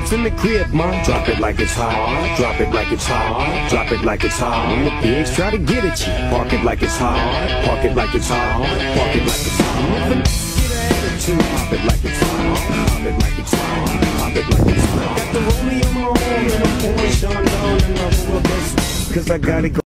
pigs in the crib, ma. Drop it like it's hot, drop it like it's hot, drop it like it's hot. When the pigs try to get at you, park it like it's hot, park it like it's hot, park it like it's hot. If a get an attitude, pop it like it's hot, pop it like it's hot, pop it like it's hot. Got the rollie on my arm and I'm pouring Sean down in my rubber bus, 'cause I gotta go.